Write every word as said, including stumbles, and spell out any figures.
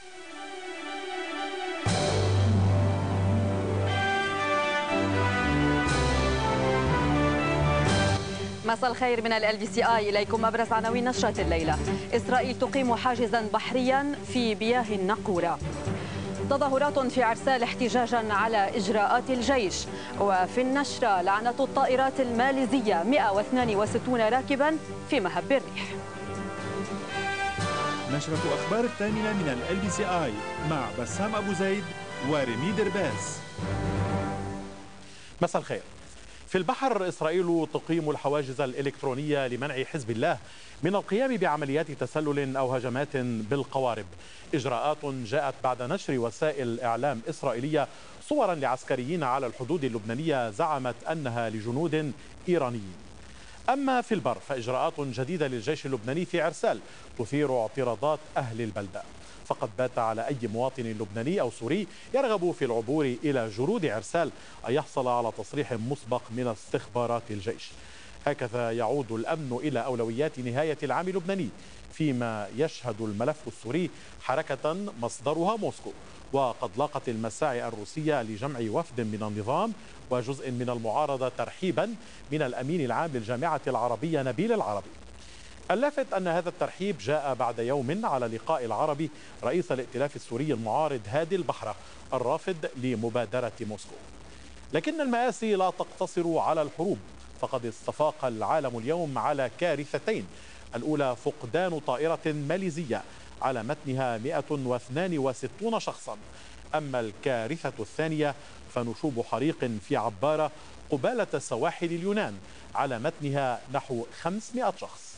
مساء الخير من ال بي سي آي، إليكم أبرز عناوين نشرة الليلة. إسرائيل تقيم حاجزا بحريا في مياه النقورة. تظاهرات في عرسال احتجاجا على إجراءات الجيش. وفي النشرة لعنة الطائرات الماليزية مئة واثنين وستين راكبا في مهب الريح. نشرة أخبار الثامنة من ال بي سي آي مع بسام أبو زيد ورمي درباس. مساء الخير. في البحر، إسرائيل تقيم الحواجز الإلكترونية لمنع حزب الله من القيام بعمليات تسلل أو هجمات بالقوارب. إجراءات جاءت بعد نشر وسائل إعلام إسرائيلية صورا لعسكريين على الحدود اللبنانية زعمت أنها لجنود إيرانيين. أما في البر فإجراءات جديدة للجيش اللبناني في عرسال تثير اعتراضات أهل البلدة، فقد بات على أي مواطن لبناني أو سوري يرغب في العبور إلى جرود عرسال أن يحصل على تصريح مسبق من استخبارات الجيش. هكذا يعود الأمن إلى أولويات نهاية العام اللبناني، فيما يشهد الملف السوري حركة مصدرها موسكو، وقد لاقت المساعي الروسية لجمع وفد من النظام وجزء من المعارضة ترحيبا من الأمين العام للجامعة العربية نبيل العربي. اللافت أن هذا الترحيب جاء بعد يوم على لقاء العربي رئيس الائتلاف السوري المعارض هادي البحرة الرافض لمبادرة موسكو. لكن المآسي لا تقتصر على الحروب، فقد استفاق العالم اليوم على كارثتين: الأولى فقدان طائرة ماليزية على متنها مئة واثنين وستين شخصا، أما الكارثة الثانية فنشوب حريق في عبارة قبالة سواحل اليونان على متنها نحو خمسمئة شخص.